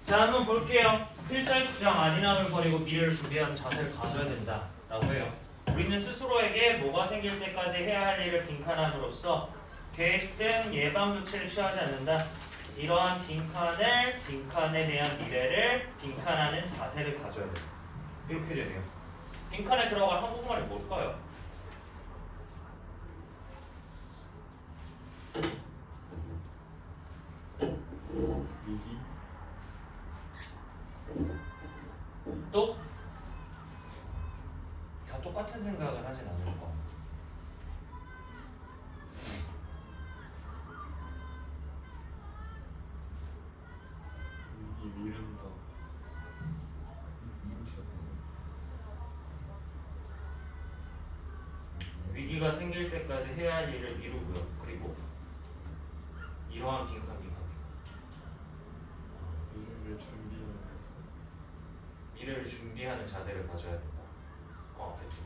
자, 한번 볼게요. 필자의 주장 아니함을 버리고 미래를 준비하는 자세를 가져야 된다 라고 해요. 우리는 스스로에게 뭐가 생길 때까지 해야 할 일을 빈칸함으로써 계획 등 예방 조치를 취하지 않는다. 이러한 빈칸에 대한 미래를 빈칸하는 자세를 가져야 돼요. 이렇게 되네요. 빈칸에 들어갈 한국말이 뭘까요? 위기. 또? 다 똑같은 생각을 하진 않을 거. 위기 미룬다. 위기가 생길 때까지 해야 할 일을 미루고요. 그리고 이러한 빈칸. 미래를 준비하는 자세를 가져야 된다. 앞에 두 개.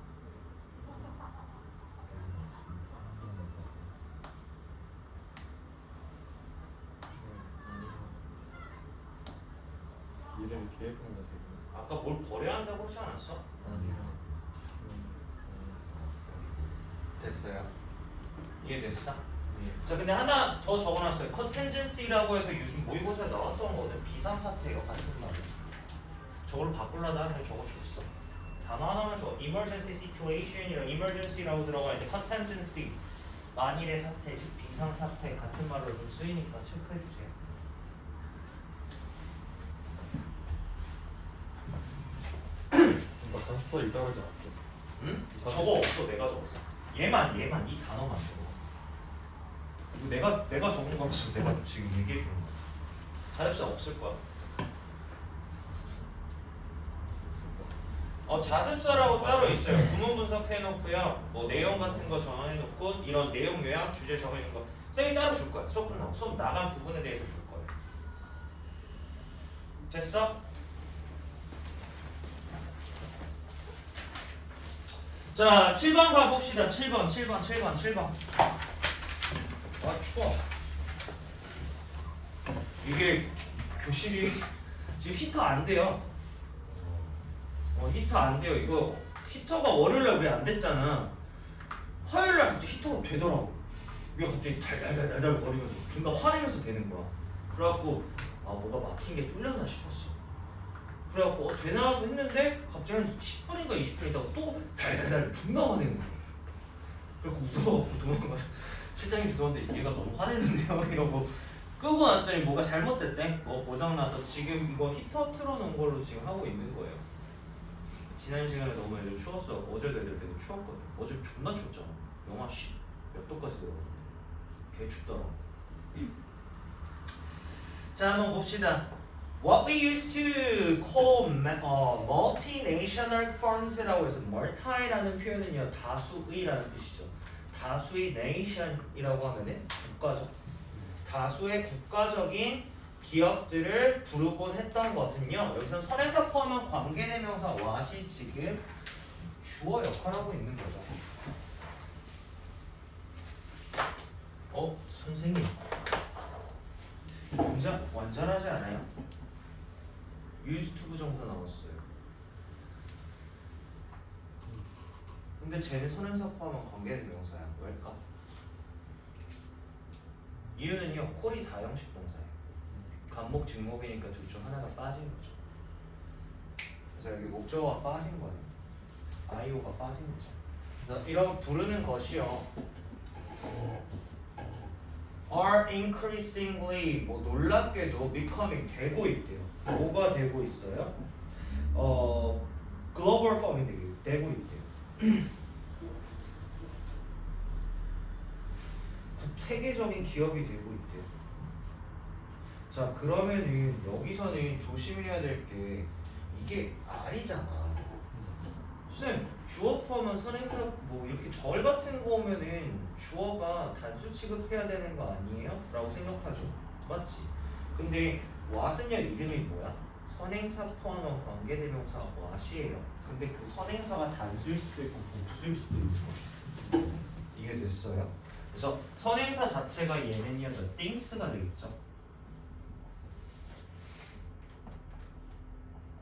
미래를 계획한다 지금. 아까 뭘 버려야 한다고 하지 않았어? 됐어요. 이해됐어? 자, 근데 하나 더 적어놨어요. 컨텐전시라고 해서 요즘 모의고사에 나왔던 거거든. 비상사태가 같은 말이야. 저걸 바꾸려다 그냥 적어줬어. 단어 하나만 적어. emergency situation이랑 emergency라고 들어가 있는데 contingency 만일의 사태, 즉 비상사태 같은 말로 좀 쓰이니까 체크해주세요. 나 다섯 살 이따가지 않았어. 응? 저거 없어. 내가 적었어. 얘만 이 단어만 적어. 이거 내가 적은 거라서 내가 지금 얘기해 주는 거야. 자습서 없을 거야. 자습서라고 따로 있어요. 구문 분석해놓고요. 뭐 내용 같은 거 정해놓고 이런 내용 요약 주제 정해놓은 거 쌤이 따로 줄 거야. 수업 끝나고 수업 나간 부분에 대해서 줄 거예요. 됐어? 자, 7번 가봅시다. 7번. 아, 추워. 이게 교실이 지금 히터 안 돼요. 히터 안 돼요. 이거 히터가 월요일날 우리 안 됐잖아. 화요일날 갑자기 히터가 되더라고. 이게 갑자기 달달달달 거리면서 존나 화내면서 되는 거야. 그래갖고 뭐가 막힌 게 뚫렸나 싶었어. 그래갖고 되나 하고 했는데 갑자기 한 10분인가 20분 있다가 또 달달달 존나 화내는 거야. 그래갖고 무서워갖고 도망가서 실장님 죄송한데 얘가 너무 화내는데요 이러고 끄고 났더니 뭐가 잘못됐대. 고장나서 지금 이거 히터 틀어놓은 걸로 지금 하고 있는 거예요. 지난 시간에 너무 애들 추웠어. 어제도 애들 되게 추웠거든. 어제 존나 추웠잖아. 영하 몇 도까지 내려가거든. 개 춥더라. 자, 한번 봅시다. What we used to call multinational firms라고 해서 multi라는 표현은요 다수의라는 뜻이죠. 다수의 nation이라고 하면은 국가적. 다수의 국가적인 기업들을 부르곤 했던 것은요. 여기서 선행사 포함한 관계대명사 what이 지금 주어 역할하고 있는 거죠. 선생님 완전하지 않아요? used to 정도 나왔어요. 근데 쟤는 선행사 포함한 관계대명사야. 왜일까? 이유는요. 콜이 4형식 동사예요. 간목, 직목이니까 둘 중 하나가 빠진 거죠. 그래서 여기 목적어가 빠진 거예요. IO가 빠진 거죠. 그래서 이런 부르는 것이요. are increasingly 놀랍게도 becoming 되고 있대요. 뭐가 되고 있어요? global firm이 되고 있대요. 세계적인 기업이 되고 있대요. 자, 그러면은 여기서는 조심해야 될 게 이게 아니잖아. 쌤, 주어 포함한 선행사 이렇게 절 같은 거 오면은 주어가 단수 취급해야 되는 거 아니에요? 라고 생각하죠. 맞지? 근데 what은요 이름이 뭐야? 선행사 포함한 관계대명사 what이에요. 근데 그 선행사가 단수일 수도 있고 복수일 수도 있는 거죠. 이해됐어요? 그래서 선행사 자체가 얘는요 the things가 되겠죠.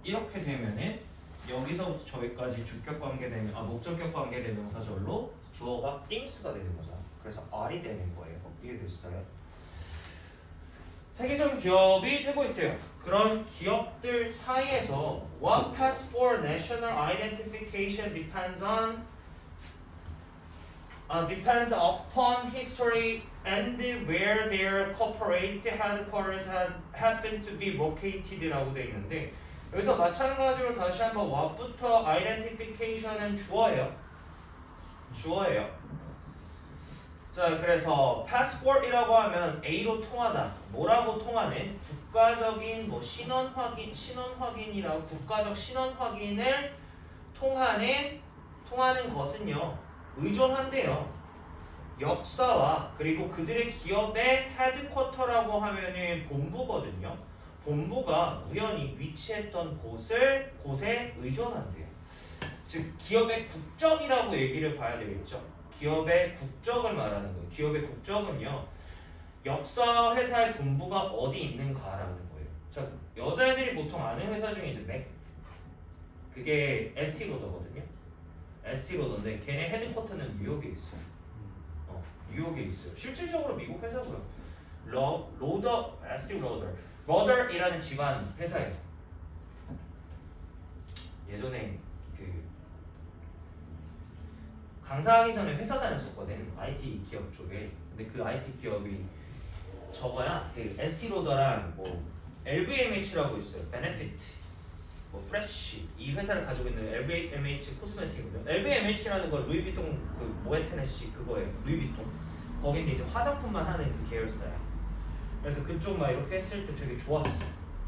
이렇게 되면은 여기서부터 저기까지 주격 관계 되면 목적격 관계 대명사절로 주어가 things가 되는 거죠. 그래서 are이 되는 거예요. 이해됐어요? 세계적인 기업이 되고 있대요. 그런 기업들 사이에서 what pass for national identification depends upon history and where their corporate headquarters happen to be located라고 돼 있는데 여기서 마찬가지로 다시 한번 what부터 identification은 주어예요. 자, 그래서 passport이라고 하면 A로 통하다. 뭐라고 통하는? 국가적인 신원 확인이라고 국가적 신원 확인을 통하는 것은요. 의존한대요. 역사와 그리고 그들의 기업의 헤드쿼터라고 하면은 본부거든요. 본부가 우연히 위치했던 곳에 의존한대요. 즉 기업의 국적이라고 얘기를 봐야 되겠죠. 기업의 국적을 말하는 거예요. 기업의 국적은요. 역사 회사의 본부가 어디 있는가라는 거예요. 자, 여자애들이 보통 아는 회사 중에 이제 맥 그게 에스티로더거든요. 에스티로더인데 걔네 헤드쿼터는 뉴욕에 있어요. 뉴욕에 있어요. 실질적으로 미국 회사고요. 로더이라는 집안 회사예요. 예전에 강사하기 전에 회사 다녔었거든. IT 기업 쪽에. 근데 그 IT 기업이 저거야. 그 에스티로더랑 LVMH라고 있어요. 베네피트, 프레쉬 이 회사를 가지고 있는 LVMH 코스메틱이거든요. LVMH라는 건 루이비통 모에 테네시 그거예요. 루이비통. 거기는 이제 화장품만 하는 그 계열사야. 그래서 그쪽 막 이렇게 했을 때 되게 좋았어.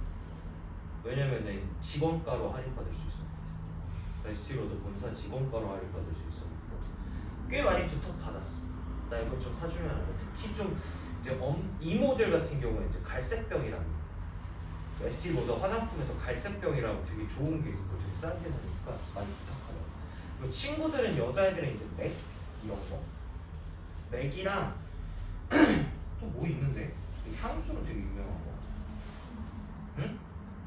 왜냐면은 직원가로 할인받을 수 있어. 에스티로더 본사 직원가로 할인받을 수 있어. 꽤 많이 부탁받았어. 나 이거 좀 사주면 안 돼. 특히 좀 이제 이모들 같은 경우에 이제 갈색병이라고 에스티로더 화장품에서 갈색병이라고 되게 좋은 게 있어. 되게 싼 게 나니까 많이 부탁하더라고. 그리고 친구들은 여자애들은 이제 맥 이런 거 맥이랑 또 뭐 있는데 향수는 되게 유명한 거. 응?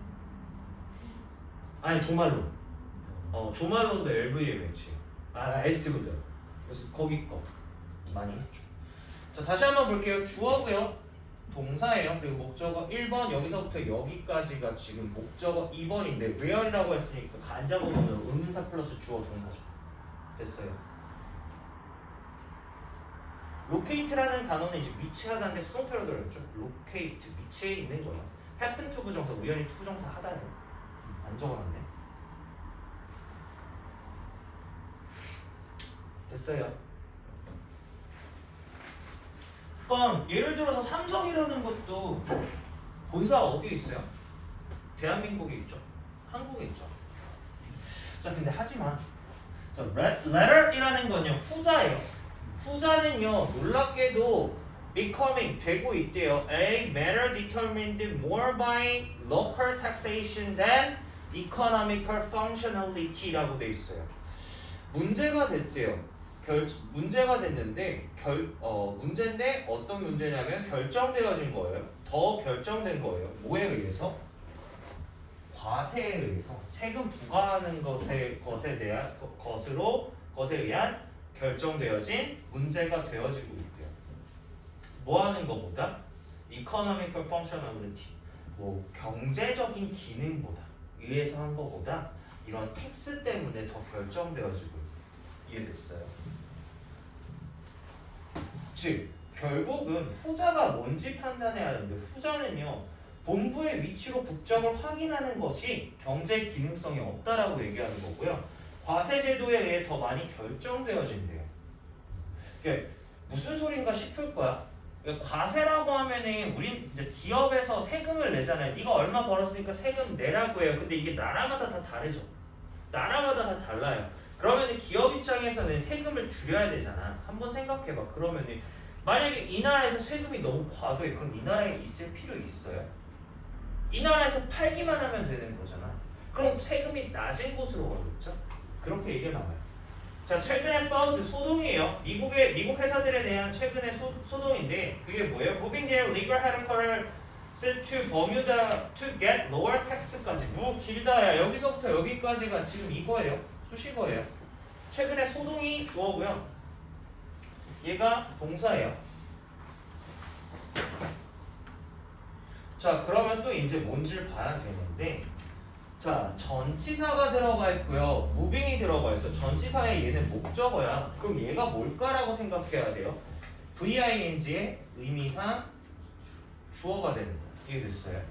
아니 조말론. 조말론도 LVMH. 에스티로더. 그래서 거기 거 많이 했죠. 자, 다시 한번 볼게요. 주어고요. 동사예요. 그리고 목적어 1번 여기서부터 여기까지가 지금 목적어 2번인데 where이라고 했으니까 간자 보면 의문사 플러스 주어 동사죠. 됐어요. locate라는 단어는 이제 위치하다는데 수동태로 들어있죠. locate 위치에 있는 거예요. happen to 부정사 우연히 to 부정사 하다는 안 적어놨네. 됐어요. 그럼 예를 들어서 삼성이라는 것도 본사가 어디에 있어요? 대한민국에 있죠. 한국에 있죠. 자, 근데 하지만 자, letter이라는 건요 후자예요. 후자는요 놀랍게도 becoming 되고 있대요. A matter determined more by local taxation than economical functionality라고 돼 있어요. 문제가 됐대요. 문제가 됐는데 문제인데 어떤 문제냐면 결정되어진 거예요. 더 결정된 거예요. 뭐에 의해서? 과세에 의해서 세금 부과하는 것에 의한 결정되어진 문제가 되어지고 있대요. 뭐 하는 것보다? economical functionality 경제적인 기능보다 의해서 한 것보다 이런 텍스 때문에 더 결정되어지고 이해됐어요? 즉 결국은 후자가 뭔지 판단해야 하는데 후자는요 본부의 위치로 국적을 확인하는 것이 경제 기능성이 없다라고 얘기하는 거고요. 과세 제도에 의해 더 많이 결정되어진대요. 그러니까 무슨 소린가 싶을 거야. 그러니까 과세라고 하면은 우린 이제 기업에서 세금을 내잖아요. 네가 얼마 벌었으니까 세금 내라고 해요. 근데 이게 나라마다 다 다르죠. 나라마다 다 달라요. 그러면 기업 입장에서는 세금을 줄여야 되잖아. 한번 생각해봐. 그러면은 만약에 이 나라에서 세금이 너무 과도해. 그럼 이 나라에 있을 필요 있어요? 이 나라에서 팔기만 하면 되는 거잖아. 그럼 세금이 낮은 곳으로 가겠죠? 그렇게 얘기가 나와요. 자, 최근에 파우즈 소동이에요. 미국 회사들에 대한 최근의 소동인데 그게 뭐예요? Moving their legal headquarters to Bermuda to get lower tax까지 뭐 길다야. 여기서부터 여기까지가 지금 이거예요. 수식어예요. 최근에 소동이 주어고요. 얘가 동사예요. 자, 그러면 또 이제 뭔지를 봐야 되는데, 자, 전치사가 들어가 있고요. 무빙이 들어가 있어. 전치사에 얘는 목적어야. 그럼 얘가 뭘까라고 생각해야 돼요. VING의 의미상 주어가 되는 거야. 이해됐어요?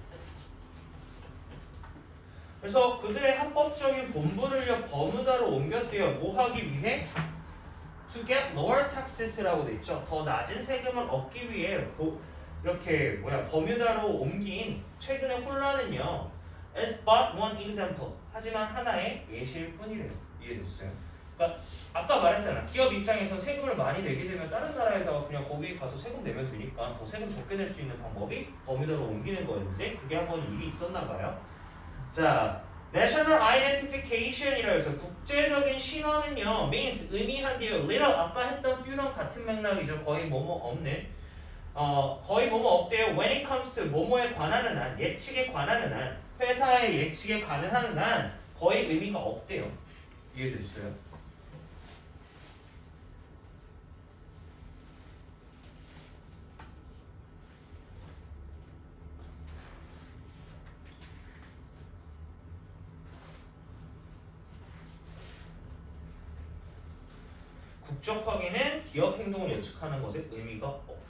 그래서 그들의 합법적인 본부를요 버뮤다로 옮겼대요. 뭐 하기 위해? To get lower taxes라고 돼 있죠. 더 낮은 세금을 얻기 위해 이렇게 버뮤다로 옮긴 최근의 혼란은요. As but one example. 하지만 하나의 예시일 뿐이래요. 이해됐어요? 그러니까 아까 말했잖아. 기업 입장에서 세금을 많이 내게 되면 다른 나라에다가 그냥 거기 가서 세금 내면 되니까 더 세금 적게 낼 수 있는 방법이 버뮤다로 옮기는 거였는데 그게 한번 일이 있었나 봐요. 자, National Identification이라 해서 국제적인 신원은요 means 의미한대요. little 아까 했던 few랑 같은 맥락이죠. 거의 뭐뭐 없는 거의 뭐뭐 없대요. When it comes to 뭐뭐에 관하는 한, 예측에 관하는 한, 회사의 예측에 관하는 한 거의 의미가 없대요. 이해됐어요? 국적 확인은 기업 행동을 예측하는 것에 의미가 없대요.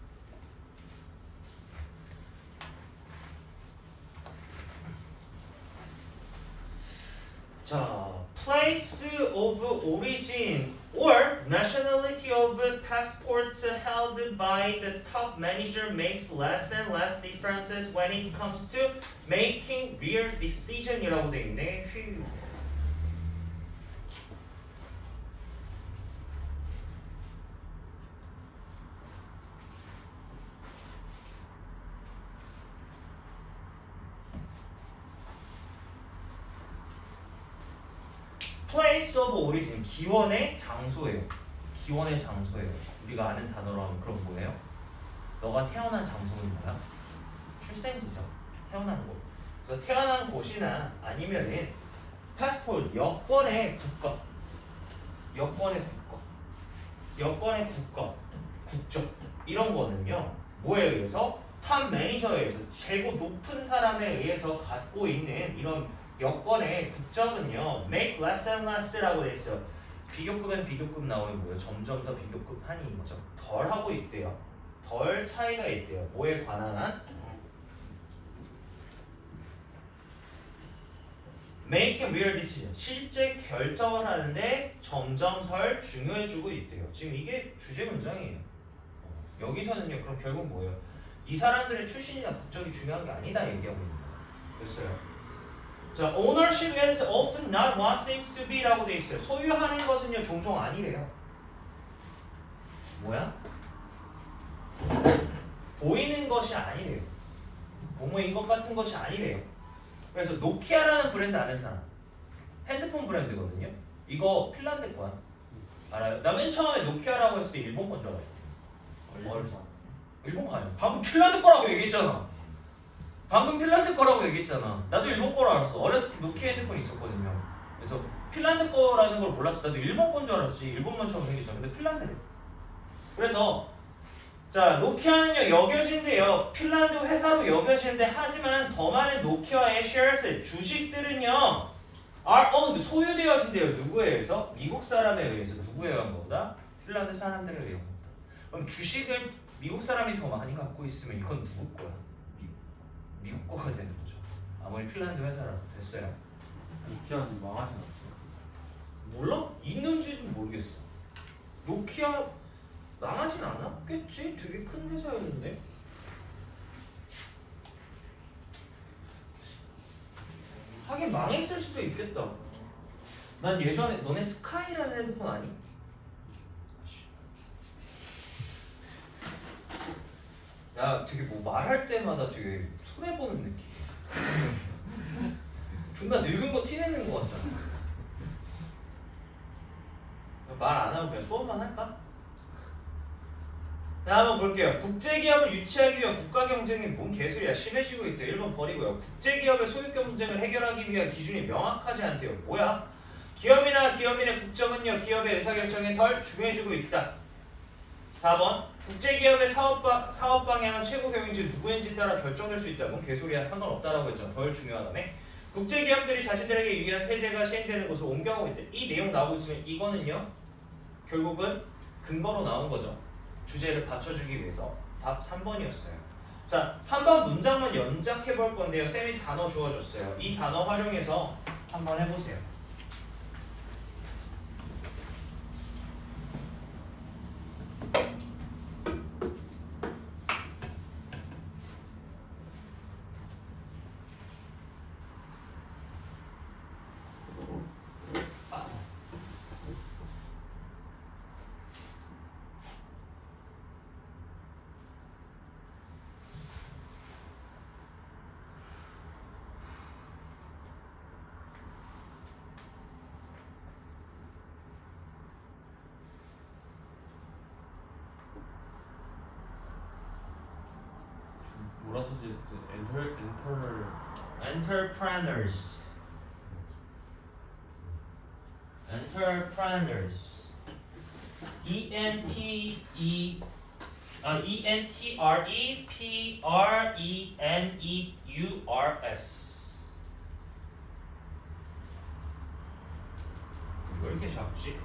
자, place of origin or nationality of passports held by the top manager makes less and less differences when it comes to making real decision이라고 돼 있네. place of origin, 기원의 장소예요. 기원의 장소예요. 우리가 아는 단어로 하면 그럼 뭐예요? 너가 태어난 장소는 뭐야? 출생지죠. 태어난 곳. 그래서 태어난 곳이나 아니면은 패스포트, 여권의 국가, 여권의 국가, 여권의 국가, 국적 이런 거는요. 뭐에 의해서? 탑 매니저에 의해서 최고 높은 사람에 의해서 갖고 있는 이런 여권의 국적은요 make less and less라고 돼 있어요. 비교급엔 비교급 나오는 거예요. 점점 더 비교급 한이 뭐죠? 덜 하고 있대요. 덜 차이가 있대요. 뭐에 관한 한? making real decision. 실제 결정을 하는데 점점 덜 중요해지고 있대요. 지금 이게 주제 문장이에요. 여기서는요 그럼 결국 뭐예요? 이 사람들의 출신이나 국적이 중요한 게 아니다 얘기하고 있는 거예요. 됐어요? 자, ownership is often not what seems to be 라고 돼 있어요. 소유하는 것은요 종종 아니래요. 뭐야? 보이는 것이 아니래요. 뭐뭐인 것 같은 것이 아니래요. 그래서 노키아라는 브랜드 아는 사람? 핸드폰 브랜드거든요. 이거 핀란드 거야. 알아요? 나 맨 처음에 노키아라고 했을 때 일본 건 줄 알아요. 어렸어. 일본 거 아니야. 방금 핀란드 거라고 얘기했잖아. 방금 핀란드 거라고 얘기했잖아. 나도 일본 거라 알았어. 어렸을 때 노키아 핸드폰이 있었거든요. 그래서 핀란드 거라는 걸 몰랐어. 나도 일본 건 줄 알았지. 일본만 처음 생겼잖아. 근데 핀란드래. 그래서 자, 노키아는요 여겨진대요. 핀란드 회사로 여겨지는데 하지만 더 많은 노키아의 shares, 주식들은요 are owned, 소유되어진대요. 누구에 의해서? 미국 사람에 의해서. 누구에 의한 거보다? 핀란드 사람들에 의한 거다. 그럼 주식을 미국 사람이 더 많이 갖고 있으면 이건 누구 거야? 미국 거가 되는 거죠. 아무리 핀란드 회사라도. 됐어요. 노키아는 망하지 않았어요. 몰라? 있는지는 모르겠어. 노키아 망하진 않았겠지? 되게 큰 회사였는데. 하긴 망했을 수도 있겠다. 난 예전에 너네 스카이라는 핸드폰 아니? 야, 되게 뭐 말할 때마다 되게 손해보는 느낌. 존나 늙은 거 티내는 거 같잖아. 말 안 하고 그냥 수업만 할까? 자, 한번 볼게요. 국제기업을 유치하기 위한 국가 경쟁이 뭔 개소리야. 심해지고 있대. 1번 버리고요. 국제기업의 소유 경쟁을 해결하기 위한 기준이 명확하지 않대요. 뭐야? 기업이나 기업인의 국적은요. 기업의 의사결정에 덜 중요해지고 있다. 4번 국제기업의 사업 방향은 최고 경영진 누구인지 따라 결정될 수 있다. 뭔 개소리야. 상관없다라고 했잖아. 덜 중요하다며. 국제기업들이 자신들에게 유리한 세제가 시행되는 곳을 옮겨가고 있대. 이 내용 나오고 있으면 이거는요. 결국은 근거로 나온 거죠. 주제를 받쳐주기 위해서. 답 3번이었어요. 자, 3번 문장만 연작해 볼 건데요. 쌤이 단어 주어줬어요. 이 단어 활용해서 한번 해보세요. 뭐라 쓰지? Entrepreneurs. Entrepreneurs. 왜 이렇게 작지?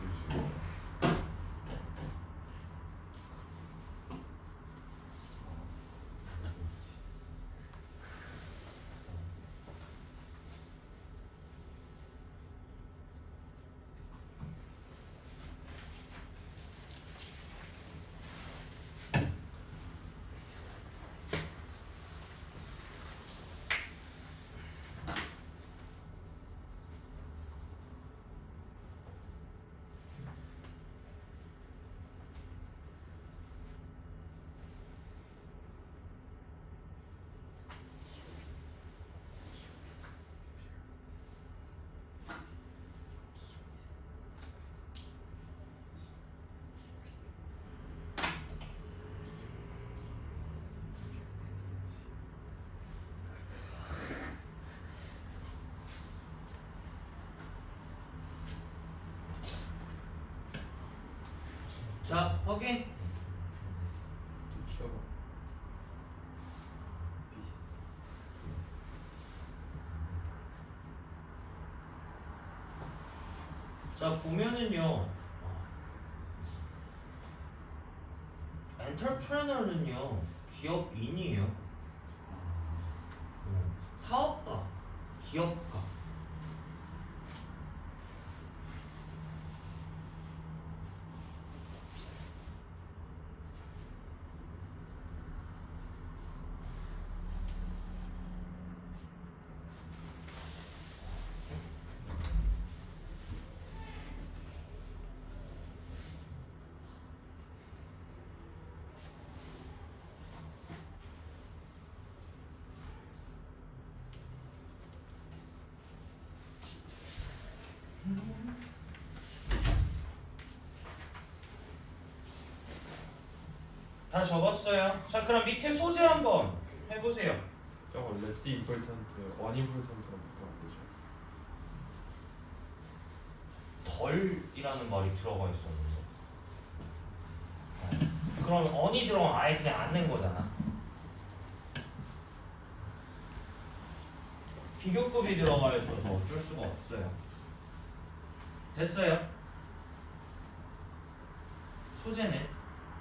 자, 확인. 키워봐. 자, 보면은요. 엔터프레너는요. 기업인이에요. 사업가, 기업가. 다 적었어요. 자, 그럼 밑에 소재 한번 해보세요. 저거 less important, unimportant라고 바꾸면 되죠. 덜이라는 말이 들어가 있었는데. 그럼 언이 들어가면 아예 그냥 안는 거잖아. 비교급이 들어가 있어서 어쩔 수가 없어요. 됐어요. 소재는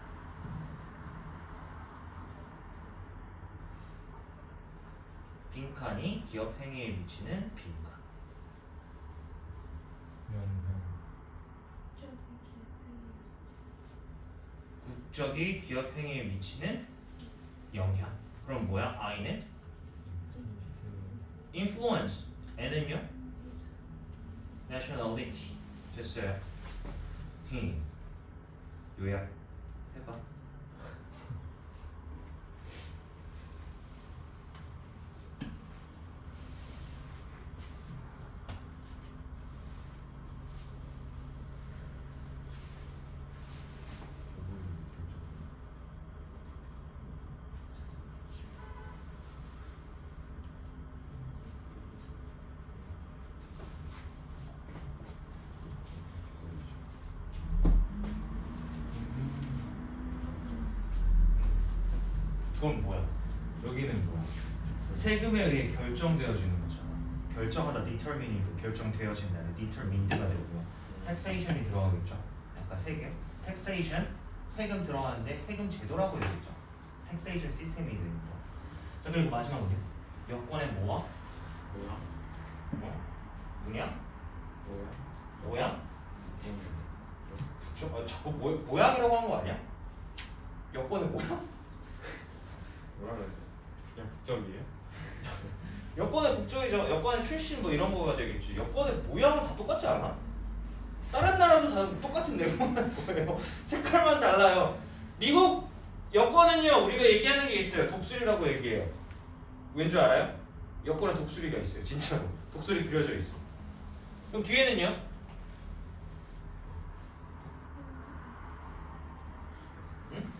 빈칸이 기업 행위에 미치는 빈칸. 국적이 기업 행위에 미치는 영향. 그럼 뭐야? I는 influence. N은요? nationality. 됐어요. 요약 해봐. 그건 뭐야? 여기는 뭐야? 세금에 의해 결정되어지는 거잖아. 결정하다 determining 그 결정되어진다는 determined가 되고요. taxation이 들어가겠죠. 아까 세금, taxation 세금 들어가는데 세금 제도라고 되겠죠. taxation 시스템이 되는 거. 자 그리고 마지막 어디? 여권의 뭐와? 뭐야? 문양? 뭐야? 모양? 그쵸? 자꾸 모양이라고 한 거 아니야? 여권의 모양? 뭐라 그래? 그냥 국적이에요? 여권의 국적이죠. 여권의 출신 뭐 이런 거가 되겠지. 여권의 모양은 다 똑같지 않아? 다른 나라도 다 똑같은 내용은 거예요. 색깔만 달라요. 미국 여권은요 우리가 얘기하는 게 있어요. 독수리라고 얘기해요. 왠 줄 알아요? 여권에 독수리가 있어요. 진짜로 독수리 그려져 있어. 그럼 뒤에는요? 응?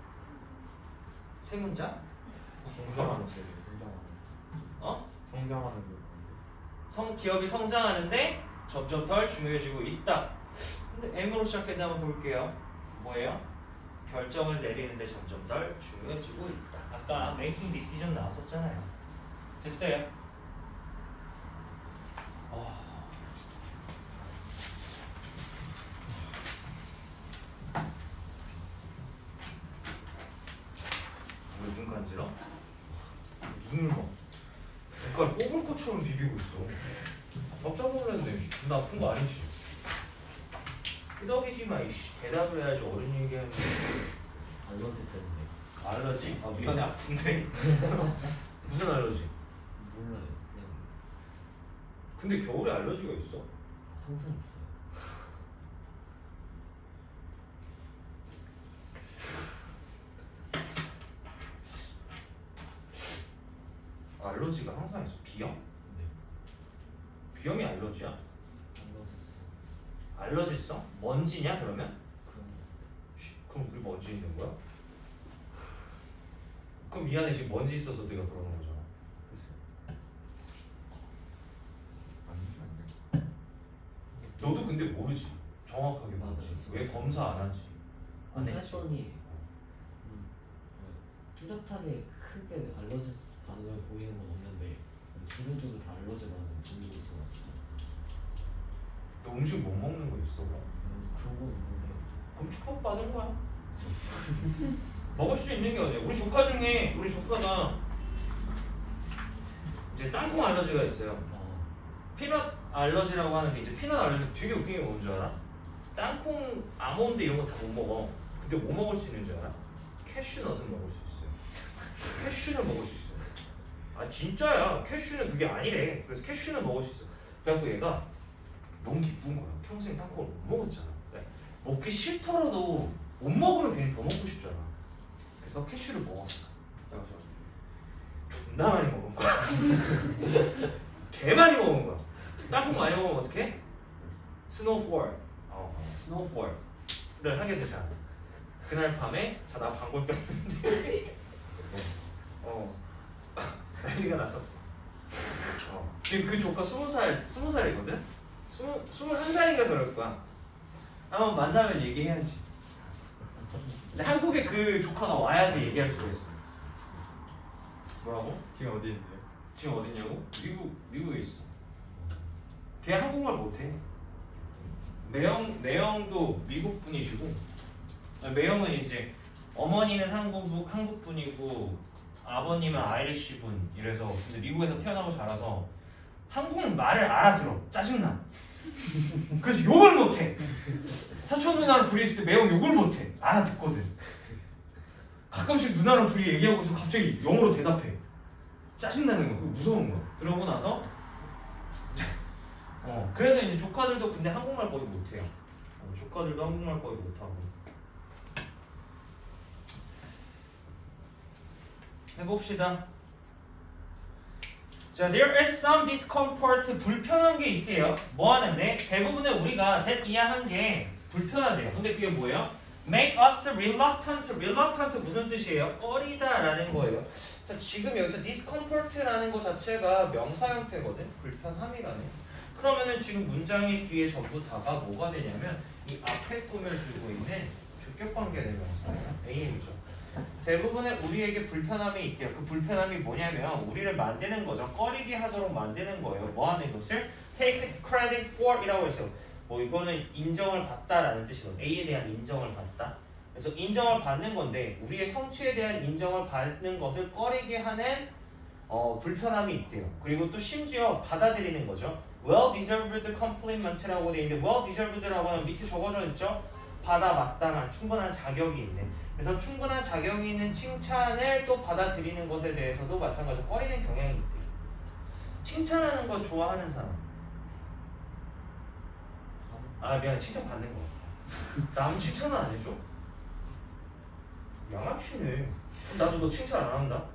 세 문자? 성장하는 거 성장하는 어? 성장하는 거 기업이 성장하는데 점점 덜 중요해지고 있다. 근데 M으로 시작했는데 한번 볼게요. 뭐예요? 결정을 내리는데 점점 덜 중요해지고 있다. 아까 making decision 나왔었잖아요. 됐어요? 왜 눈 간지러? 눈을 봐. 눈깔 뽑을 것처럼 비비고 있어. 깜짝 놀랐네. 눈 아픈 거 아니지? 끄덕이지 마. 이씨. 대답을 해야지. 어른 얘기하는데. 알러지 때문에. 알러지? 아 미안해 아픈데. 무슨 알러지? 몰라요. 그냥 근데 겨울에 알러지가 있어? 항상 있어요. 알러지가 항상 있어. 비염? 네. 비염이 알러지야? 알러지스. 알러지성? 먼지냐 그러면? 그런 그럼 우리 먼지 있는 거야? 그럼 미안해 지금 먼지 있어서 네가 그러는 거잖아. 너도 근데 모르지. 정확하게 맞아요. 모르지. 왜 검사 안 하지? 안 했지. 검사했더니 뚜렷하게 크게 알러지 반응을 보이는 건 없는데 두근 쪽을 다 알러지 반응을 보이고 있어가지고 너 음식 못 먹는 거 있어 그럼? 그런 건 있는데 그럼 축복받은 거야. 먹을 수 있는 게 어디야? 우리 조카 중에 우리 조카가 이제 땅콩 알러지가 있어요. 피넛 알러지라고 하는 게 이제 피넛 알러지 되게 웃긴 게 뭔지 알아? 땅콩, 아몬드 이런 거 다 못 먹어. 근데 뭐 먹을 수 있는 줄 알아? 캐슈넛은 먹을 수 있어요. 캐슈를 먹을 수 있어. 아 진짜야. 캐슈는 그게 아니래. 그래서 캐슈는 먹을 수 있어. 그래갖고 얘가 너무 기쁜 거야. 평생 땅콩을 못 먹었잖아. 네? 먹기 싫더라도 못 먹으면 괜히 더 먹고 싶잖아. 그래서 캐슈를 먹었어. 존나 많이 먹은 거야. 개 많이 먹은 거야. 땅콩 많이 먹으면 어떡해? 스노우볼. 스노우볼을 하게 되잖아. 그날 밤에 자다 방울 꼈는데 난리가 났었어. 지금 그 조카 20살이거든? 21살인가 그럴 거야. 한번 만나면 얘기해야지. 근데 한국에 그 조카가 와야지 얘기할 수가 있어. 뭐라고? 지금 어디 있는데요? 지금 어딨냐고? 미국에 있어. 걔 한국말 못해. 매형도 미국 분이시고, 매형은 이제 어머니는 한국 분이고 아버님은 아이리시 분 이래서 근데 미국에서 태어나고 자라서 한국말을 알아들어. 짜증나. 그래서 욕을 못해. 사촌 누나랑 둘이 있을 때 매형 욕을 못해. 알아듣거든. 가끔씩 누나랑 둘이 얘기하고 있으면 갑자기 영어로 대답해. 짜증나는 거. 무서운 거. 그러고 나서 그래서 이제 조카들도 근데 한국말 거의 못해요. 조카들도 한국말 거의 못하고. 해봅시다. 자, there is some discomfort, 불편한 게 있대요. 뭐 하는데? 대부분의 우리가 that 이해한 게 불편하대요. 근데 그게 뭐예요? make us reluctant. reluctant 무슨 뜻이에요? 꺼리다라는 거예요. 자, 지금 여기서 discomfort라는 거 자체가 명사 형태거든. 불편함이라는. 그러면은 지금 문장의 뒤에 전부 다가 뭐가 되냐면 이 앞에 꾸며주고 있는 주격 관계 대명사예요. AM이죠. 대부분의 우리에게 불편함이 있대요. 그 불편함이 뭐냐면 우리를 만드는 거죠. 꺼리게 하도록 만드는 거예요. 뭐 하는 것을? take credit for 이라고 해서 뭐 이거는 인정을 받다라는 뜻이거든요. A에 대한 인정을 받다. 그래서 인정을 받는 건데 우리의 성취에 대한 인정을 받는 것을 꺼리게 하는 불편함이 있대요. 그리고 또 심지어 받아들이는 거죠. well deserved compliment라고 돼 있는데 well deserved라고 하면 밑에 적어져 있죠. 받아 마땅한 충분한 자격이 있는. 그래서 충분한 자격이 있는 칭찬을 또 받아들이는 것에 대해서도 마찬가지로 꺼리는 경향이 있대요. 칭찬하는 거 좋아하는 사람. 아 미안 칭찬 받는 거. 남 칭찬은 안 해줘? 양아치네. 나도 너 칭찬 안 한다.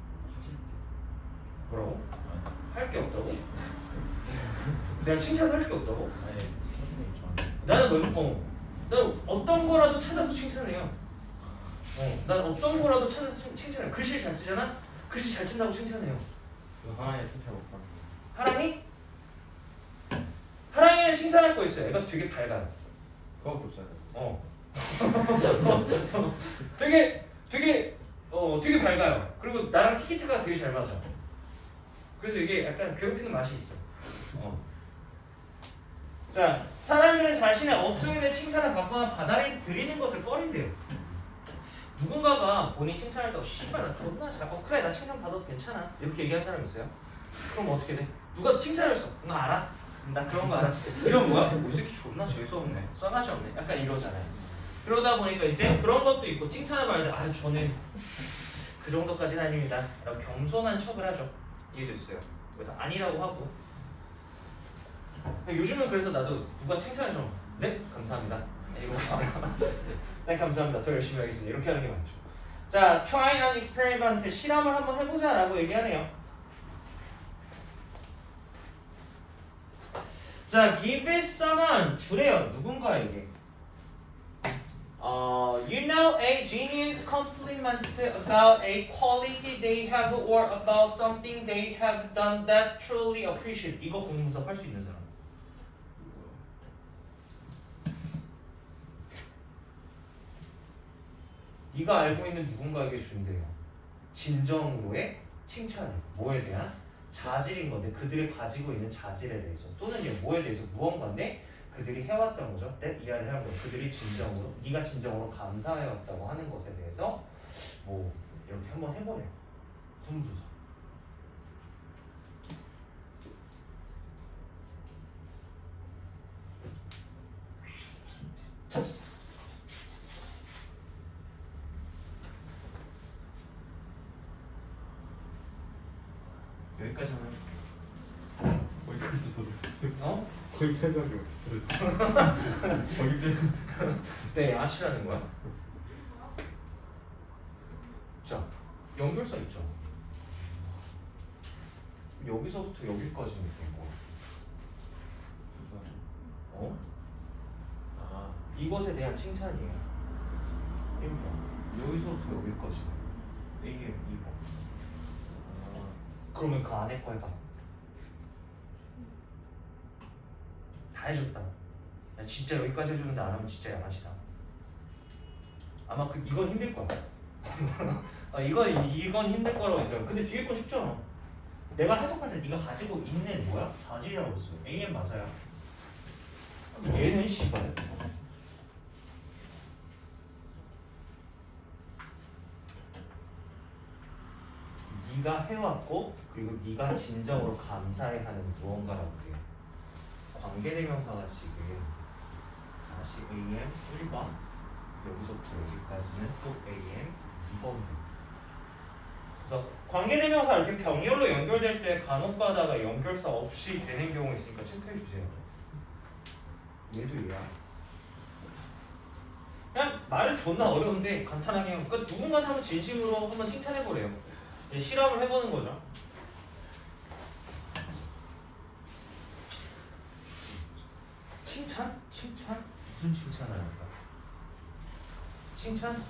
뭐라고? 할 게 없다고? 내가 칭찬할 게 없다고? 아예 선생님 저한테 나는 나는 어떤 거라도 찾아서 칭찬해요. 나는 어떤 거라도 찾아서 칭찬해요. 글씨 잘 쓰잖아? 글씨 잘 쓴다고 칭찬해요. 그 하나에 칭찬 못 받는 하랑이? 하랑이는 칭찬할 거 있어요. 애가 되게 밝아요. 그거 없잖아요. 되게 밝아요. 그리고 나랑 티키타가 되게 잘 맞아. 그래서 이게 약간 괴롭히는 맛이 있어. 자, 사람들은 자신의 업적에 대해 칭찬을 받거나 받아들이는 것을 꺼린대요. 누군가가 본인 칭찬할 때 씨발 나 존나 잘하고 그래 나 칭찬 받아도 괜찮아 이렇게 얘기하는 사람 있어요? 그럼 어떻게 돼? 누가 칭찬했어? 나 알아? 나 그런 거 알아? 이러면 뭐야? 이 새끼 존나 재수없네 싸가지 없네 약간 이러잖아요. 그러다 보니까 이제 그런 것도 있고 칭찬을 받을 때 저는 그 정도까지는 아닙니다 라고 겸손한 척을 하죠. 이해됐어요? 그래서 아니라고 하고 요즘은 그래서 나도 누가 칭찬해줘 네? 감사합니다 이러고 알아. 네 감사합니다. 더 열심히 하겠습니다. 이렇게 하는 게 맞죠. 자, try an experiment 실험을 한번 해보자 라고 얘기하네요. 자, give someone 주래요. 누군가에게 you know a genius compliments about a quality they have or about something they have done that truly appreciate. 이거 공문서 할 수 있는 사람. 네가 알고 있는 누군가에게 준대요. 진정으로의 칭찬을. 뭐에 대한? 자질인 건데 그들이 가지고 있는 자질에 대해서 또는 뭐에 대해서 무언가인데 그들이 해왔던 거죠. 이해를 해온 거예요. 그들이 진정으로 네가 진정으로 감사해왔다고 하는 것에 대해서 뭐 이렇게 한번 해보래요. 군부서. 여기까지만 해줄게. 거기까지 저도 어? 거기까지밖에 못했어요. 거기까지 네, 양아치라는 거야. 자, 연결사 있죠. 여기서부터 여기까지는 뭐? 이것에 대한 칭찬이에요. 1번. 여기서부터 여기까지. AM 2번. 그러면 그 안에 거 해봐. 다 해줬다. 야, 진짜 여기까지 해주는데 안 하면 진짜 양아치다. 아마 이건 힘들 거야. 이건 힘들 거라고 했잖아. 근데 뒤에 건 쉽잖아. 내가 해석할 때 네가 가지고 있는 뭐야? 자질이라고 했어. AM 맞아요. 얘는 씨발. 네가 해왔고 그리고 네가 진정으로 감사해하는 무언가라고 해요. 관계대명사가 지금 다시 AM 1번 여기서부터 여기까지는 또 AM 2번. 그래서 관계대명사 이렇게 병렬로 연결될 때 간혹 가다가 연결사 없이 되는 경우 있으니까 체크해 주세요. 얘도 얘야. 그냥 말은 존나 어려운데 간단하게 하면 그러니까 누군가 한번 진심으로 한번 칭찬해 보래요. 실험을 해보는 거죠. 칭찬? 칭찬? 무슨 칭찬을 할까? 칭찬?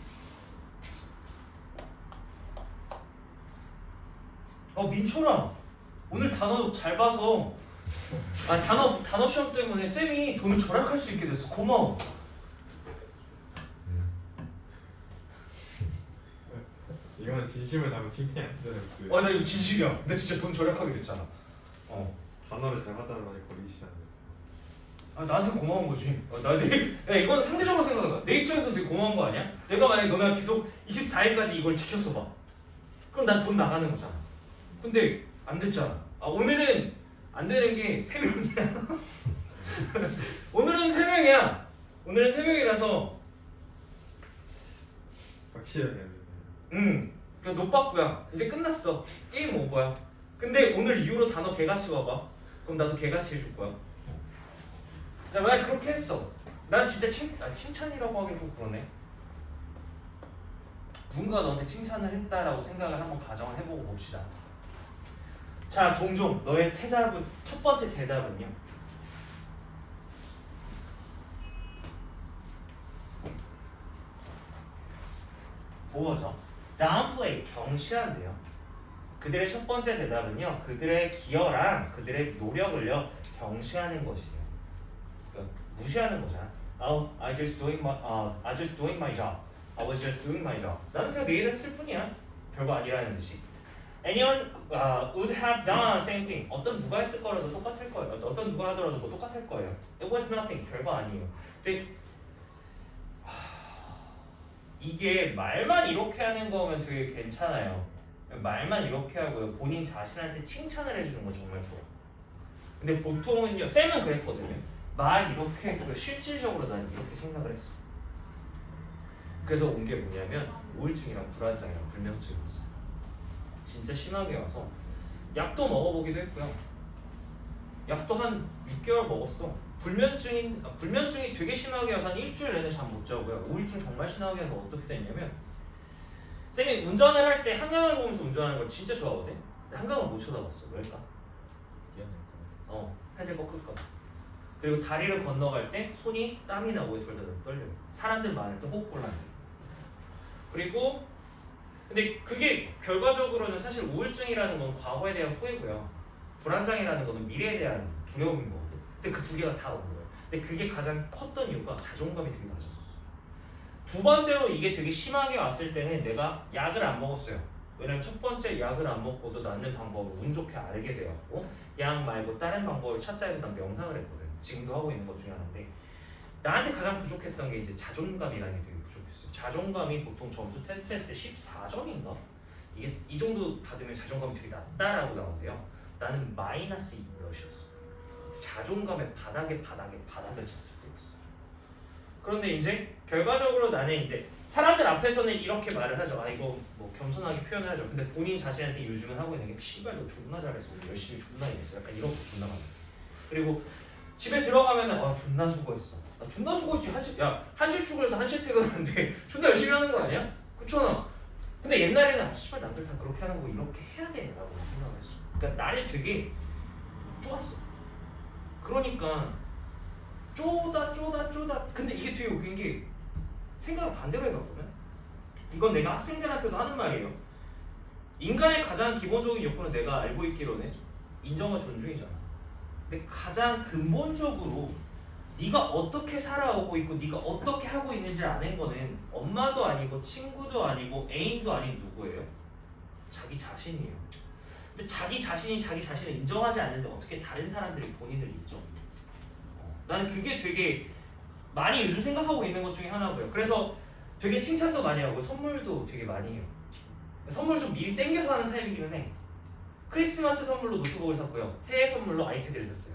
민철아 오늘 단어 잘 봐서 단어 시험 때문에 쌤이 돈을 절약할 수 있게 됐어. 고마워. 말은 진심을 담은 칭찬이 아니잖아요. 그 나 이거 진심이야. 나 진짜 돈 절약하게 됐잖아. 단어를 잘 받다는 말이 거리시지 않아요. 나한테 고마운 거지. 야, 이건 상대적으로 생각해봐. 내 입장에서 되게 고마운 거 아니야? 내가 만약에 너네가 계속 24일까지 이걸 지켰어 봐. 그럼 난 돈 나가는 거잖아. 근데 안 됐잖아. 오늘은 안 되는 게 3명이야. 오늘은 3명이야. 오늘은 3명이라서 확실하게 해야 그러니까 노빠꾸야. 이제 끝났어. 게임 오버야. 근데 오늘 이후로 단어 개같이 와봐. 그럼 나도 개같이 해줄 거야. 자, 만약 그렇게 했어. 난 진짜 칭찬이라고 하긴 좀 그러네. 누군가 너한테 칭찬을 했다라고 생각을 한번 가정을 해보고 봅시다. 자, 종종 너의 대답은 첫 번째 대답은요. 뭐죠? downplay, 경시한대요. 그들의 첫 번째 대답은요. 그들의 기여랑 그들의 노력을요. 경시하는 것이에요. 그러니까 무시하는 거잖아. I just doing my job. I was just doing my job. 나는 그냥 내 일을 했을 뿐이야. 별거 아니라는 듯이. Anyone would have done same thing. 어떤 누가 했을 거라도 똑같을 거예요. 어떤 누가 하더라도 뭐 똑같을 거예요. It was nothing. 별거 아니에요. 근데 이게 말만 이렇게 하는 거면 되게 괜찮아요. 말만 이렇게 하고요. 본인 자신한테 칭찬을 해주는 건 정말 좋아. 근데 보통은요. 쌤은 그랬거든요. 말 이렇게 했고요. 실질적으로 난 이렇게 생각을 했어. 그래서 온 게 뭐냐면 우울증이랑 불안장애랑 불면증이었어. 진짜 심하게 와서 약도 먹어보기도 했고요. 약도 한 6개월 먹었어. 불면증이 되게 심하게 와서 한 일주일 내내 잠 못 자고요. 우울증 정말 심하게 와서 어떻게 됐냐면 쌤이 운전을 할 때 한강을 보면서 운전하는 걸 진짜 좋아하거든. 근데 한강을 못 쳐다봤어. 왜일까? 핸들 꺾을까 봐. 그리고 다리를 건너갈 때 손이 땀이 나고 덜덜 떨려요. 사람들 많을 때 호흡 곤란해. 그리고 근데 그게 결과적으로는 사실 우울증이라는 건 과거에 대한 후회고요. 불안장애라는 거는 미래에 대한 두려움인 거거든. 근데 그 두 개가 다 오는 거예요. 근데 그게 가장 컸던 이유가 자존감이 되게 낮았었어. 두 번째로 이게 되게 심하게 왔을 때는 내가 약을 안 먹었어요. 왜냐면 첫 번째 약을 안 먹고도 낫는 방법을 운 좋게 알게 되었고 약 말고 다른 방법을 찾자 해서 난 명상을 했거든. 지금도 하고 있는 것 중에 하나인데 나한테 가장 부족했던 게 이제 자존감이라는 게 되게 부족했어요. 자존감이 보통 점수 테스트 했을 때 14점인가? 이게 이 정도 받으면 자존감이 되게 낮다라고 나오는데요. 나는 마이너스 2몇이었어. 자존감의 바닥에 바닥을 쳤을 때였어. 그런데 이제 결과적으로 나는 이제 사람들 앞에서는 이렇게 말을 하죠. 이거 뭐 겸손하게 표현을 하죠. 근데 본인 자신한테 요즘은 하고 있는 게 씨발 너 존나 잘했어. 오늘 열심히 존나 일했어. 약간 이런 거 존나 많아. 그리고 집에 들어가면은 존나 수고했어. 나 존나 수고했지. 한실 출근해서 한실 퇴근하는데 존나 열심히 하는 거 아니야? 그렇잖아. 근데 옛날에는 씨발 남들 다 그렇게 하는 거 이렇게 해야 돼 라고 생각을 했어. 그러니까 나를 되게 쪼았어. 그러니까 쪼다. 근데 이게 되게 웃긴 게 생각을 반대로 해봤거든. 이건 내가 학생들한테도 하는 말이에요. 인간의 가장 기본적인 욕구는 내가 알고 있기로는 인정과 존중이잖아. 근데 가장 근본적으로 네가 어떻게 살아오고 있고 네가 어떻게 하고 있는지 아는 거는 엄마도 아니고 친구도 아니고 애인도 아닌 누구예요? 자기 자신이에요. 근데 자기 자신이 자기 자신을 인정하지 않는데 어떻게 다른 사람들이 본인을 인정? 나는 그게 되게 많이 요즘 생각하고 있는 것 중에 하나고요. 그래서 되게 칭찬도 많이 하고 선물도 되게 많이 해요. 선물 좀 미리 땡겨서 하는 타입이기는 해. 크리스마스 선물로 노트북을 샀고요. 새해 선물로 아이패드를 샀어요.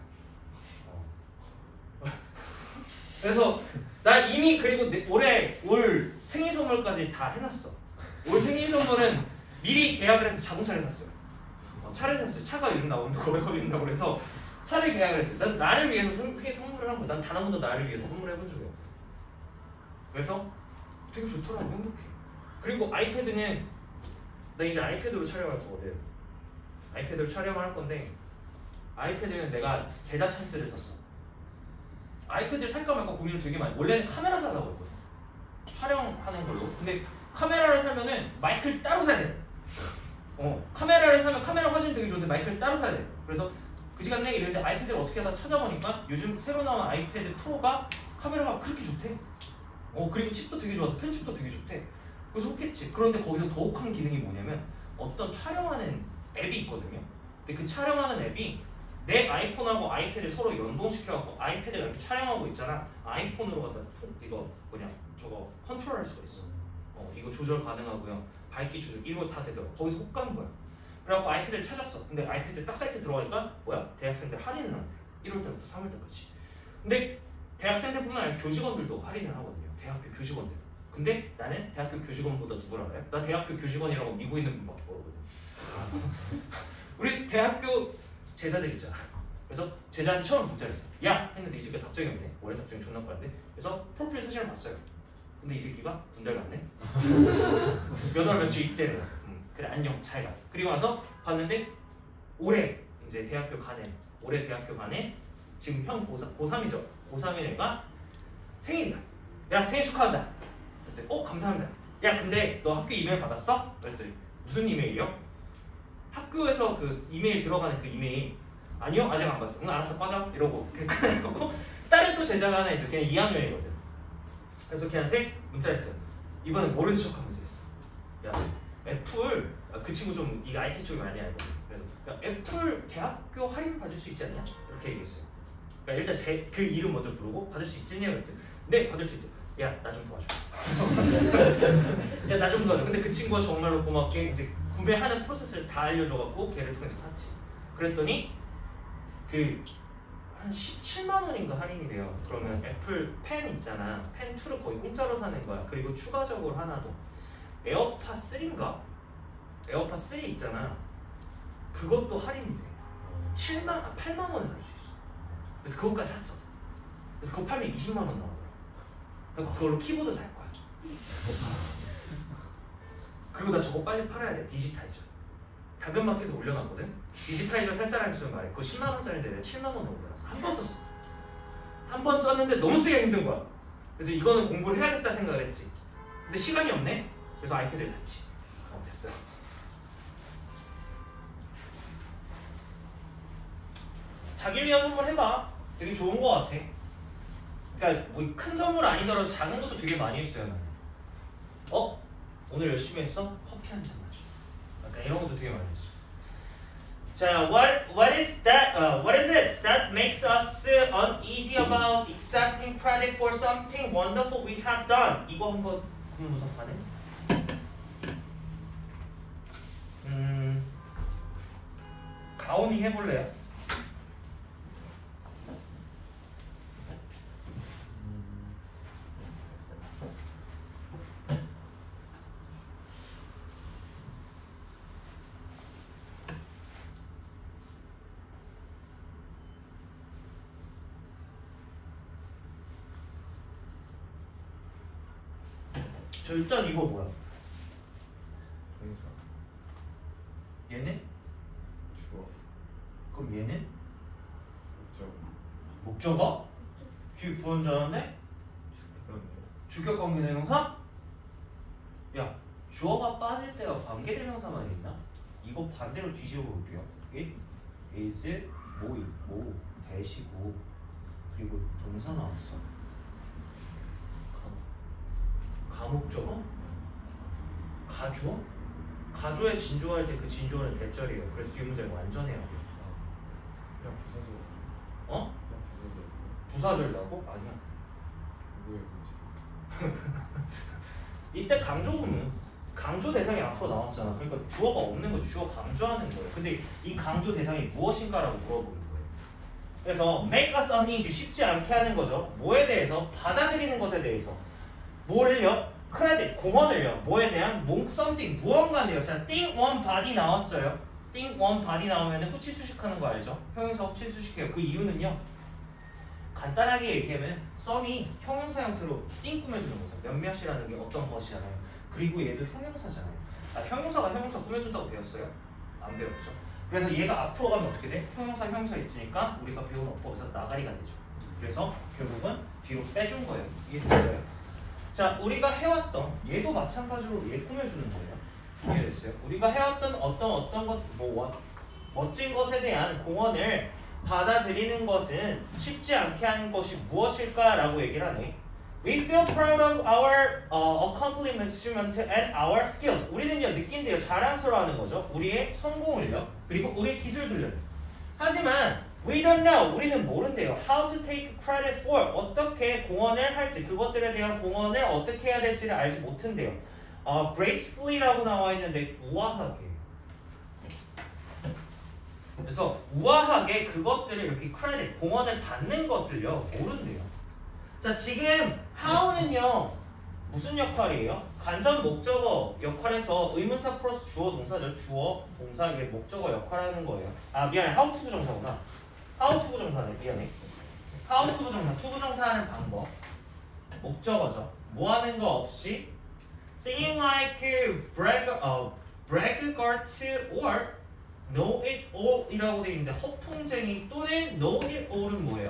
그래서 나 이미 그리고 올 생일 선물까지 다 해놨어. 올 생일 선물은 미리 계약을 해서 자동차를 샀어요. 차를 샀어요. 차가 요즘 나오는데 오래 걸린다고 그래서 차를 계약을 했어요. 난 나를 위해서 선물을 한 거야. 난 단 한 번도 나를 위해서 선물을 해본 적이 없어. 그래서 되게 좋더라고. 행복해. 그리고 아이패드는 나 이제 아이패드로 촬영할 거거든. 아이패드로 촬영을 할 건데 아이패드는 내가 제자 찬스를 썼어. 아이패드를 살까 말까 고민을 되게 많이. 원래는 카메라 사려고 했거든. 촬영하는 걸로. 근데 카메라를 사면은 마이크를 따로 사야 돼. 카메라를 사면 카메라 화질 되게 좋은데 마이크를 따로 사야 돼. 그래서 그지같네 이랬는데 아이패드를 어떻게 하다 찾아보니까 요즘 새로 나온 아이패드 프로가 카메라가 그렇게 좋대. 그리고 칩도 되게 좋아서 편집도 되게 좋대. 그래서 속했지. 그런데 거기서 더욱한 기능이 뭐냐면 어떤 촬영하는 앱이 있거든요. 근데 그 촬영하는 앱이 내 아이폰하고 아이패드를 서로 연동시켜갖고 아이패드가 이렇게 촬영하고 있잖아. 아이폰으로 갖다 이거 뭐냐 저거 컨트롤할 수가 있어. 이거 조절 가능하고요. 밝기 조절 이런 거 다 되더라고. 거기서 혹 가는 거야. 그래갖고 아이패드를 찾았어. 근데 아이패드 딱 사이트 들어가니까 뭐야? 대학생들 할인을 한대. 1월달부터 3월달까지. 근데 대학생들뿐만 아니라 교직원들도 할인을 하거든요. 대학교 교직원들. 근데 나는 대학교 교직원보다 누굴 알아요? 나 대학교 교직원이라고 미고 있는 분밖에 모르거든. 우리 대학교 제자들 있잖아. 그래서 제자한테 처음 문자를 했어. 야! 했는데 이 새끼가 답장이 없네. 원래 답장이 존나 빠른데. 그래서 프로필 사진을 봤어요. 근데 이 새끼가 군대 갔네. 몇 월 며칠 입대래요. 그래 안녕 잘 가. 그리고 와서 봤는데 올해 이제 대학교 가네. 올해 대학교 가네. 지금 형 고3이죠. 고3인 애가 생일이야. 야 생일 축하한다. 그랬더니 감사합니다. 야 근데 너 학교 이메일 받았어? 그랬더니 무슨 이메일이요? 학교에서 그 이메일 들어가는 그 이메일 아니요 아직 안 봤어. 응 알았어 꺼져 이러고 그러고 다른 또 제자가 하나 있어. 걔는 2학년이거든. 그래서 걔한테 문자를 했어요. 이번엔 모르는 척하면서 했어. 야 애플 그 친구 좀 이 IT 쪽이 많이 알거든. 그래서 야 애플 대학교 할인 받을 수 있지 않냐? 이렇게 얘기했어요. 그러니까 일단 그 이름 먼저 부르고 받을 수 있겠냐 그랬더니 네 받을 수 있대. 야 나 좀 도와줘. 야 나 좀 도와줘. 근데 그 친구가 정말로 고맙게 이제 구매하는 프로세스를 다 알려줘갖고 걔를 통해서 샀지. 그랬더니 그 한 17만 원인가 할인이 돼요. 그러면 애플 펜 있잖아. 펜 2를 거의 공짜로 사는 거야. 그리고 추가적으로 하나 더 에어팟 3인가? 에어팟 3 있잖아. 그것도 할인이 돼. 8만 원에 살 수 있어. 그래서 그것까지 샀어. 그래서 그거 팔면 20만 원 나오더라. 그래서 그걸로 키보드 살 거야. 그리고 나 저거 빨리 팔아야 돼. 디지타이저. 당근마켓에 올려놨거든. 디지타이저 살 사람 있으면 말해. 그거 10만 원짜리인데 내가 7만 원에 올려놨어. 한 번 썼어. 한 번 썼는데 너무 쓰기가 힘든 거야. 그래서 이거는 공부를 해야겠다 생각을 했지. 근데 시간이 없네. 그래서 아이패드를 샀지. 됐어요. 자기를 위한 선물 해봐. 되게 좋은 거 같아. 그러니까 뭐 큰 선물 아니더라도 작은 것도 되게 많이 했어요. 나는. 오늘 열심히 했어? 커피 한 잔 마셔. 약간 이런 것도 되게 많이 했어. 자, what is that? What is it that makes us uneasy about accepting credit for something wonderful we have done? 이거 한번 분석하네. 가온이 해볼래요? 저 일단 이거 뭐야? 동사 얘는? 주어 그럼 얘는? 목적 목적어? 뒤에 부원자인데? 그렇네요. 주격 관계대명사? 야 주어가 빠질 때가 관계대명사만 있나? 이거 반대로 뒤집어 볼게요. 이게 is, 뭐 있고 대시고 그리고 동사 나왔어. 가목적어? 가주어? 가주어에 진주어할 때 그 진주어는 대절이에요. 그래서 이 문제는 완전해요. 그냥 부사절 어? 그냥 부사절이라고? 아니야. 부사절 이때 강조구는 강조 대상이 앞으로 나왔잖아. 그러니까 주어가 없는 거지. 주어 강조하는 거예요. 근데 이 강조 대상이 무엇인가라고 물어보는 거예요. 그래서 make us uneasy 쉽지 않게 하는 거죠. 뭐에 대해서? 받아들이는 것에 대해서. 뭐를요? 크레딧, 공헌을요. 뭐에 대한? something, 무언가네요. 자, think one body 나왔어요. think one body 나오면 후치 수식하는 거 알죠? 형용사 후치 수식해요. 그 이유는요. 간단하게 얘기하면 썸이 형용사 형태로 띵 꾸며주는 거죠. 몇몇이라는 게 어떤 것이잖아요. 그리고 얘도 형용사잖아요. 형용사가 형용사 꾸며준다고 배웠어요? 안 배웠죠. 그래서 얘가 앞으로 가면 어떻게 돼? 형용사 있으니까 우리가 배운 어법에서 나가리가 되죠. 그래서 결국은 뒤로 빼준 거예요. 이해됐어요? 자, 우리가 해왔던 얘도 마찬가지로 얘 꾸며주는 거예요. 이해됐어요? 우리가 해왔던 어떤 것, 멋진 것에 대한 공헌을 받아들이는 것은 쉽지 않게 하는 것이 무엇일까라고 얘기를 하네. We feel proud of our accomplishment and our skills. 우리는요 느낀대요. 자랑스러워하는 거죠. 우리의 성공을요. 그리고 우리의 기술들을. 하지만 we don't know. 우리는 모른대요. How to take credit for. 어떻게 공헌을 할지 그것들에 대한 공헌을 어떻게 해야 될지를 알지 못한대요. gracefully라고 나와 있는데 우아하게. 그래서 우아하게 그것들을 이렇게 크레딧, 공헌을 받는 것을요 모른대요. 자 지금 how는요 무슨 역할이에요? 간접 목적어 역할에서 의문사 플러스 주어 동사죠. 주어 동사의 목적어 역할하는 거예요. 아 미안해 how to 부정사구나. how to 부정사네 미안해. how to 부정사, to 부정사하는 방법 목적어죠. 뭐 하는 거 없이 singing like braggart or know it all 이라고 되어 있는데 허풍쟁이 또는 know it all은 뭐예요?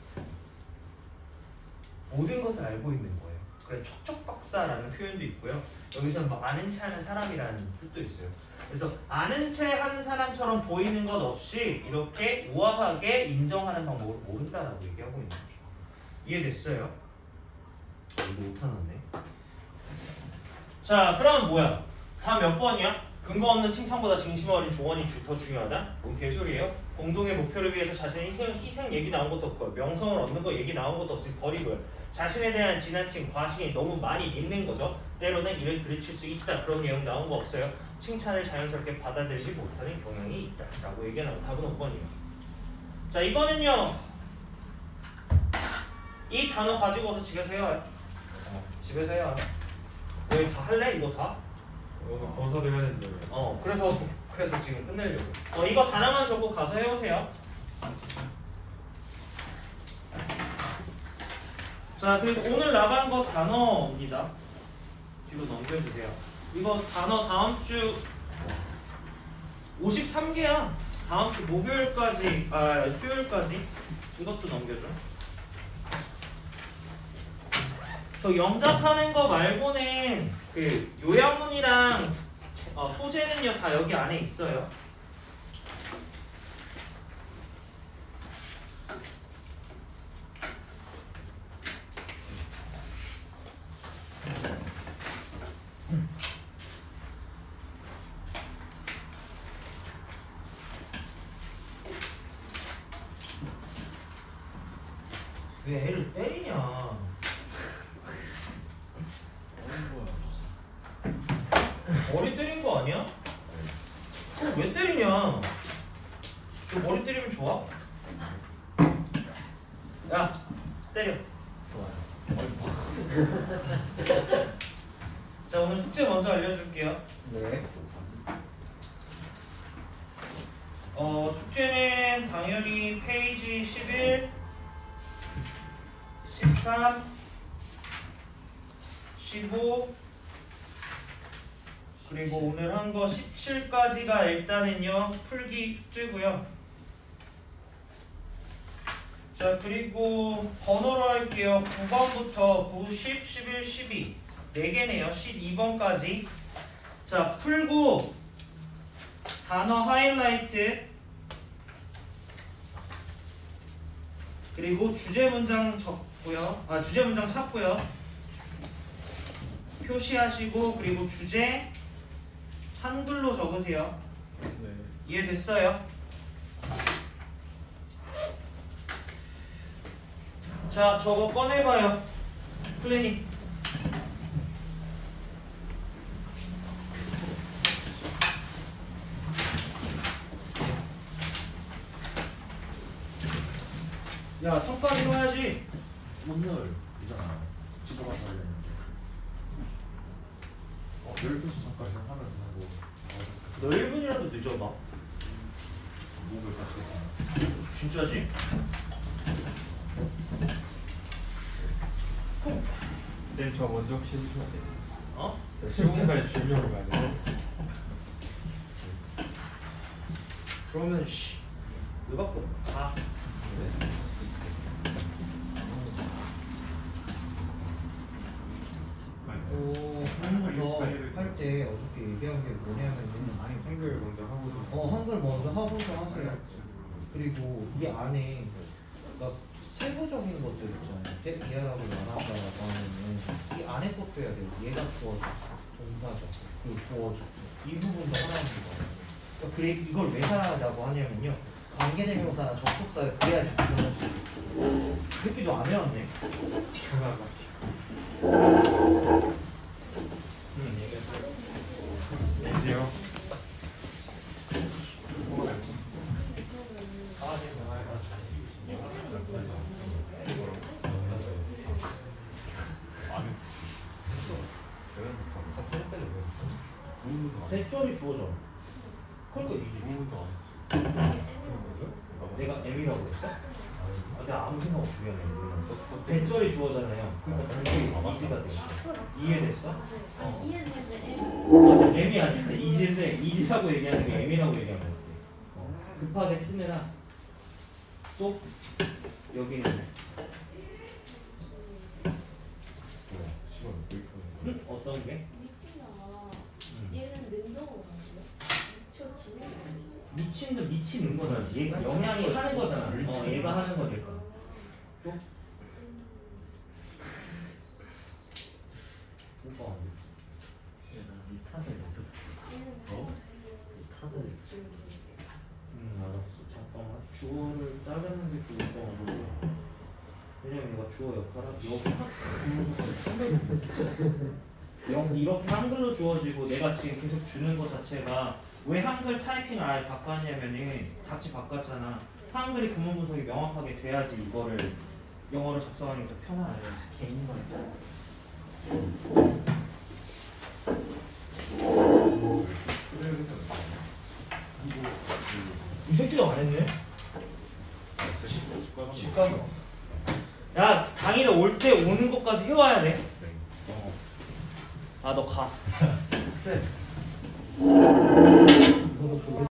모든 것을 알고 있는 거예요. 그래 척척박사라는 표현도 있고요. 여기서는 뭐 아는 체 하는 사람이라는 뜻도 있어요. 그래서 아는 체 하는 사람처럼 보이는 것 없이 이렇게 우아하게 인정하는 방법을 모른다라고 얘기하고 있는 거죠. 이해됐어요? 이거 못하는데. 자 그럼 뭐야? 다음 몇 번이야? 근거 없는 칭찬보다 진심 어린 조언이 더 중요하다? 뭔 개소리예요? 공동의 목표를 위해서 자신의 희생 얘기 나온 것도 없고요. 명성을 얻는 거 얘기 나온 것도 없으니 버리고요. 자신에 대한 지나친 과신이 너무 많이 있는 거죠. 때로는 이를 들이칠 수 있다. 그런 내용 나온 거 없어요. 칭찬을 자연스럽게 받아들이지 못하는 경향이 있다. 라고 얘기하는 답은 5번이에요. 자 이거는요. 이 단어 가지고 와서 집에서 해요. 집에서 해요. 너희 다 할래? 이거 다? 이거 검사도 해야 되는데. 그래서 지금 끝내려고. 이거 단어만 적고 가서 해오세요. 자 그리고 오늘 나간 거 단어입니다. 뒤로 넘겨주세요. 이거 단어 다음 주 53개야. 다음 주 목요일까지 수요일까지 이것도 넘겨줘. 저 영작하는 거 말고는 그 요약문이랑 소재는요 다 여기 안에 있어요. 왜 애를 때리냐? 머리 때린 거 아니야? 왜 때리냐? 너 머리 때리면 좋아? 야, 때려. 좋아요. 자, 오늘 숙제 먼저 알려줄게요. 네. 숙제는 당연히 페이지 11, 13, 15 그리고 오늘 한 거 17까지가 일단은요 풀기 숙제고요. 자 그리고 번호로 할게요. 9번부터 9, 10, 11, 12 4개네요. 12번까지 자 풀고 단어 하이라이트 그리고 주제 문장 적고요. 주제 문장 찾고요. 표시하시고 그리고 주제 한글로 적으세요. 네. 이해됐어요? 자, 저거 꺼내봐요. 플래닝. 야, 성과 이뤄야지. 오늘이잖아. 집에 가서 하려는데. 12시 전까지 하면 되고. 너 1분이라도 늦어봐. 목을 같이 했어. 진짜지? 쌤 저 먼저 혹시 해주셔야 돼요. 어? 저 시공간에 주려고 가야 돼요. 그러면 왜 바꿔? 가. 한국에서 할 때 어저께 얘기한 게 뭐냐면은 한글 먼저 하고서. 한글 먼저 하고서 하세요. 그리고 이 안에 그러니까 세부적인 것들 있잖아요. 대비하라고 말한다라고 하면은 이 안에 것도 해야 돼요. 얘가 주어져, 동사죠. 그리고 부어져. 이 부분도 하나인 거예요. 그러니까 이걸 왜 하라고 하냐면요. 관계대명사나 접속사를 그래야지 구분할 수 있죠. 그 새끼도 안 해왔네. 기가 막혀. 얘기해요. 대절이 주어져. 그러니까 이지. 내가 M이라고 했어? 내가 아무 생각 없이 미안해. 대절이 주어잖아요. 그러니까 당연히 이지가 돼. 이해됐어? 맞아, M이 아닌데 이지인데 이지라고 얘기하는 게 M이라고 얘기하는 거 같아. 급하게 치느라 또 여기는 어떤 게? 얘는 능동으로 하고요. 저 진행. 미친도 미치는 거잖아. 얘가 영향이 하는 거잖아. 얘가 하는 거니까. 또? 오빠 이 탓을 해서. 이 탓을 해서. 알았어. 잠깐만. 주어를 자르는 게 좋을 거 같아. 왜냐면 얘가 주어 역할을 여기 이렇게 한글로 주어지고 내가 지금 계속 주는 것 자체가 왜 한글 타이핑을 아예 바꿨냐면은 답지 바꿨잖아. 한글이 구문 분석이 명확하게 돼야지 이거를 영어로 작성하는 게 더 편하네. 개인만. 이 새끼도 안 했네. 집 가서. 야, 당일에 올 때 오는 것까지 해와야 돼. 아, 너 가.